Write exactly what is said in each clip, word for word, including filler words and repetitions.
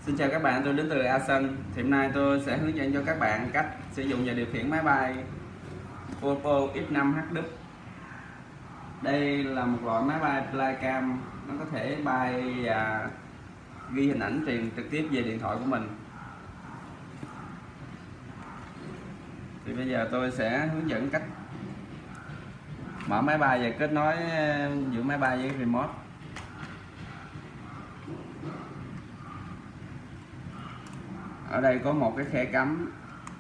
Xin chào các bạn, tôi đến từ Asen. Thì hôm nay tôi sẽ hướng dẫn cho các bạn cách sử dụng và điều khiển máy bay Volvo X năm H Đức. Đây là một loại máy bay flycam, nó có thể bay và ghi hình ảnh truyền trực tiếp về điện thoại của mình. Thì bây giờ tôi sẽ hướng dẫn cách mở máy bay và kết nối giữa máy bay với remote. Ở đây có một cái khe cắm.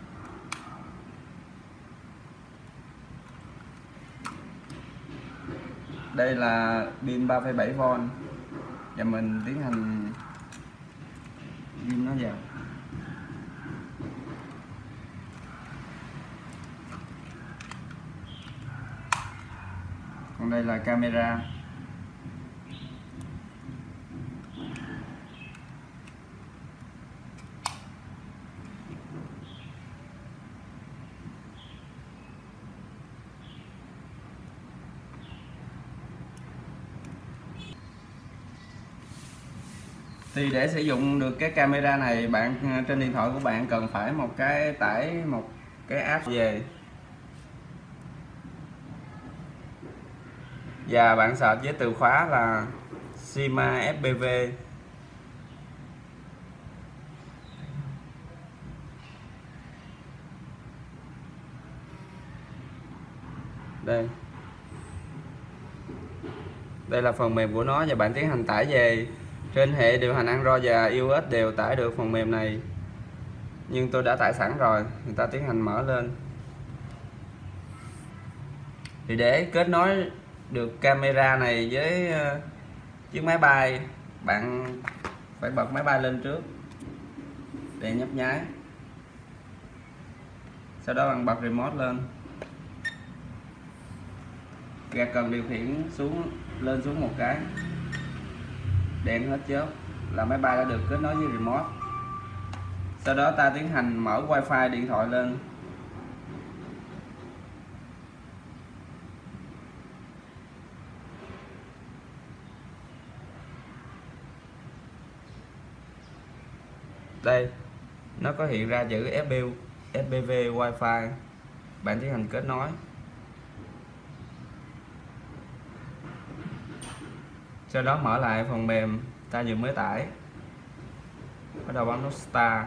Đây là pin ba phẩy bảy vôn và mình tiến hành ghim nó vào. Còn đây là camera. Thì để sử dụng được cái camera này, bạn trên điện thoại của bạn cần phải một cái tải một cái app về và bạn search với từ khóa là Sima ép pê vê. Đây. Đây là phần mềm của nó và bạn tiến hành tải về. Trên hệ điều hành Android và iOS đều tải được phần mềm này, nhưng tôi đã tải sẵn rồi. Người ta tiến hành mở lên. Thì để kết nối được camera này với chiếc máy bay, bạn phải bật máy bay lên trước, đèn nhấp nháy, sau đó bạn bật remote lên, gạt cần điều khiển xuống lên xuống một cái, đèn hết chớp là máy bay đã được kết nối với remote. Sau đó ta tiến hành mở wifi điện thoại lên. Đây, nó có hiện ra chữ ép pê vê wifi. Bạn tiến hành kết nối. Sau đó mở lại phần mềm ta vừa mới tải, bắt đầu bấm nút Start.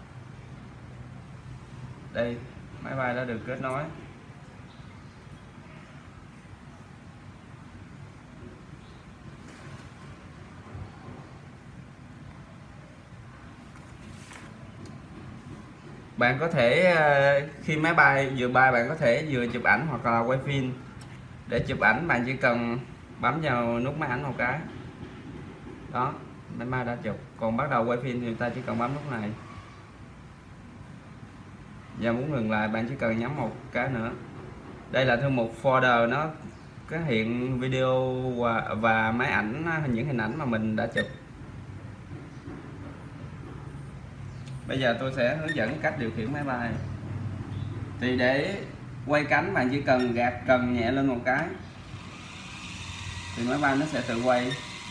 Đây, máy bay đã được kết nối. Bạn có thể khi máy bay vừa bay, bạn có thể vừa chụp ảnh hoặc là quay phim. Để chụp ảnh bạn chỉ cần bấm vào nút máy ảnh một cái đó, máy bay đã chụp. Còn bắt đầu quay phim thì người ta chỉ cần bấm nút này, và muốn ngừng lại bạn chỉ cần nhấn một cái nữa. Đây là thư mục folder, nó có hiện video và, và máy ảnh, những hình ảnh mà mình đã chụp. Bây giờ tôi sẽ hướng dẫn cách điều khiển máy bay. Thì để quay cánh bạn chỉ cần gạt cần nhẹ lên một cái thì máy bay nó sẽ tự quay.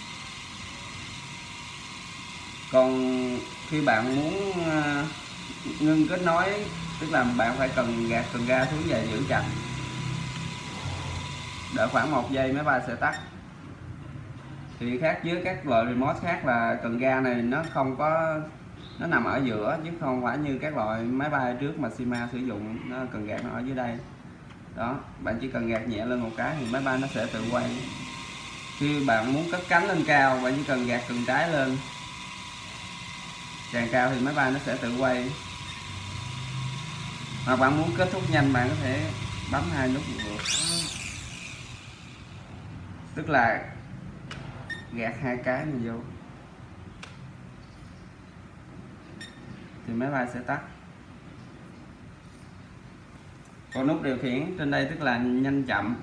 Còn khi bạn muốn ngưng kết nối, tức là bạn phải cần gạt cần ga xuống và giữ chặt, đợi khoảng một giây máy bay sẽ tắt. Thì khác với các loại remote khác là cần ga này nó không có, nó nằm ở giữa chứ không phải như các loại máy bay trước mà Sima sử dụng, nó cần gạt nó ở dưới đây. Đó, bạn chỉ cần gạt nhẹ lên một cái thì máy bay nó sẽ tự quay. Khi bạn muốn cất cánh lên cao, bạn chỉ cần gạt cần trái lên, càng cao thì máy bay nó sẽ tự quay. Hoặc bạn muốn kết thúc nhanh, bạn có thể bấm hai nút một, tức là gạt hai cái này vô thì máy bay sẽ tắt. Còn nút điều khiển trên đây tức là nhanh chậm.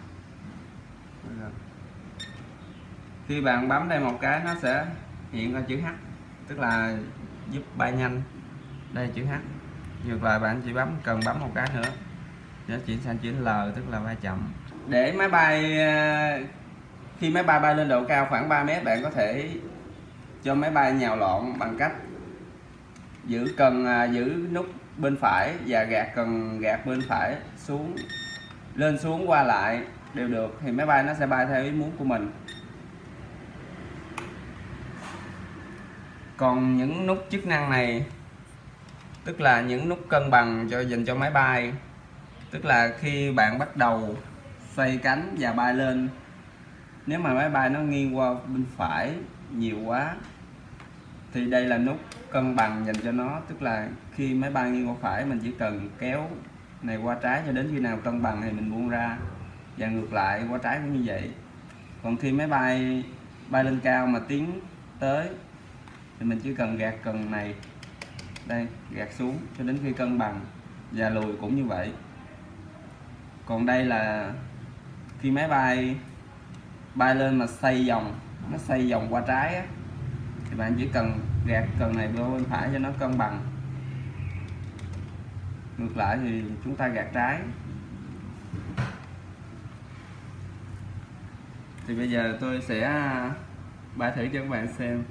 Khi bạn bấm đây một cái nó sẽ hiện ra chữ H, tức là giúp bay nhanh. Đây chữ H. Ngược lại bạn chỉ bấm cần bấm một cái nữa để chuyển sang chữ L, tức là bay chậm. Để máy bay, khi máy bay bay lên độ cao khoảng ba mét, bạn có thể cho máy bay nhào lộn bằng cách giữ cần à, giữ nút bên phải và gạt cần gạt bên phải xuống, lên xuống qua lại đều được thì máy bay nó sẽ bay theo ý muốn của mình. Còn những nút chức năng này tức là những nút cân bằng cho dành cho máy bay, tức là khi bạn bắt đầu xoay cánh và bay lên, nếu mà máy bay nó nghiêng qua bên phải nhiều quá thì đây là nút cân bằng dành cho nó, tức là khi máy bay nghiêng qua phải mình chỉ cần kéo này qua trái cho đến khi nào cân bằng thì mình buông ra, và ngược lại qua trái cũng như vậy. Còn khi máy bay bay lên cao mà tiến tới thì mình chỉ cần gạt cần này đây, gạt xuống cho đến khi cân bằng, và lùi cũng như vậy. Còn đây là khi máy bay bay lên mà xoay vòng, nó xoay vòng qua trái á, thì bạn chỉ cần gạt cần này qua bên phải cho nó cân bằng, ngược lại thì chúng ta gạt trái. Thì bây giờ tôi sẽ bay thử cho các bạn xem.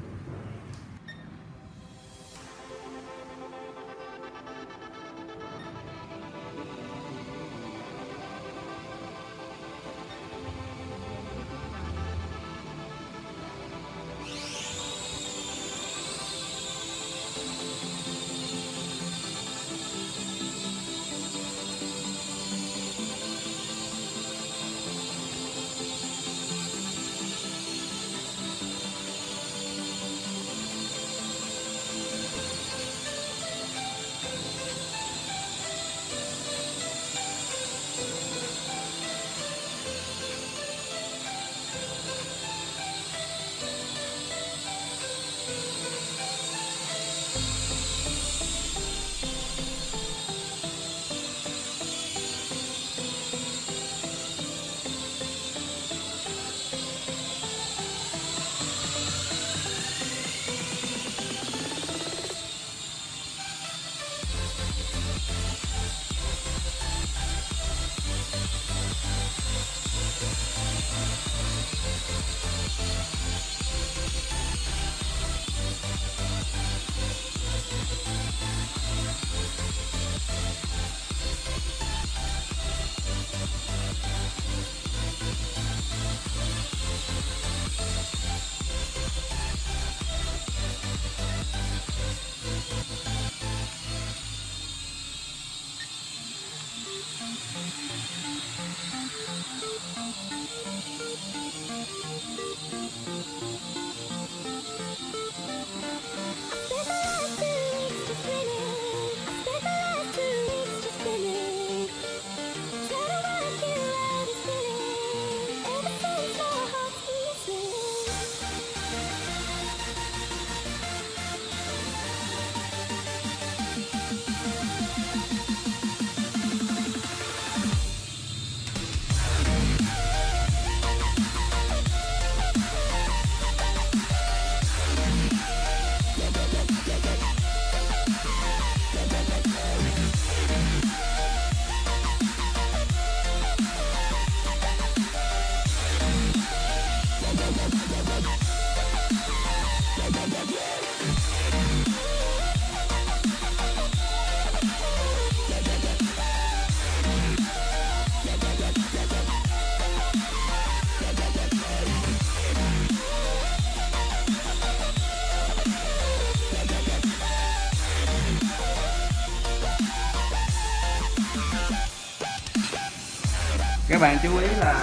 Các bạn chú ý là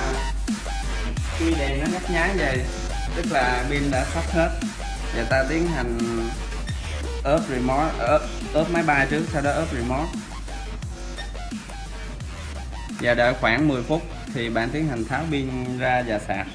khi đèn nó nhấp nháy vậy tức là pin đã sắp hết, và ta tiến hành ốp remote, ốp, ốp máy bay trước, sau đó ốp remote, và đợi khoảng mười phút thì bạn tiến hành tháo pin ra và sạc.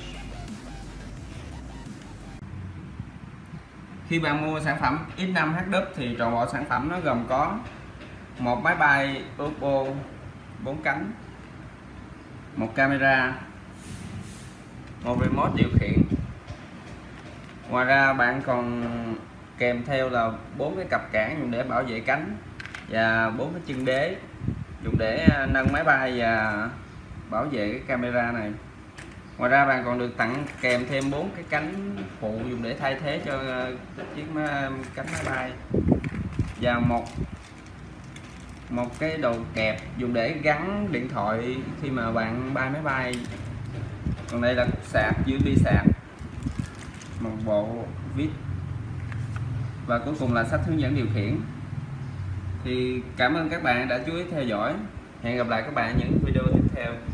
Khi bạn mua sản phẩm X năm H W thì trọn bộ sản phẩm nó gồm có một máy bay Oppo bốn cánh, một camera, một remote điều khiển. Ngoài ra bạn còn kèm theo là bốn cái cặp cản dùng để bảo vệ cánh và bốn cái chân đế dùng để nâng máy bay và bảo vệ cái camera này. Ngoài ra bạn còn được tặng kèm thêm bốn cái cánh phụ dùng để thay thế cho chiếc cánh máy bay. và một một cái đồ kẹp dùng để gắn điện thoại khi mà bạn bay máy bay. Còn đây là sạc u ét bê sạc, một bộ vít, và cuối cùng là sách hướng dẫn điều khiển. Thì cảm ơn các bạn đã chú ý theo dõi. Hẹn gặp lại các bạn những video tiếp theo.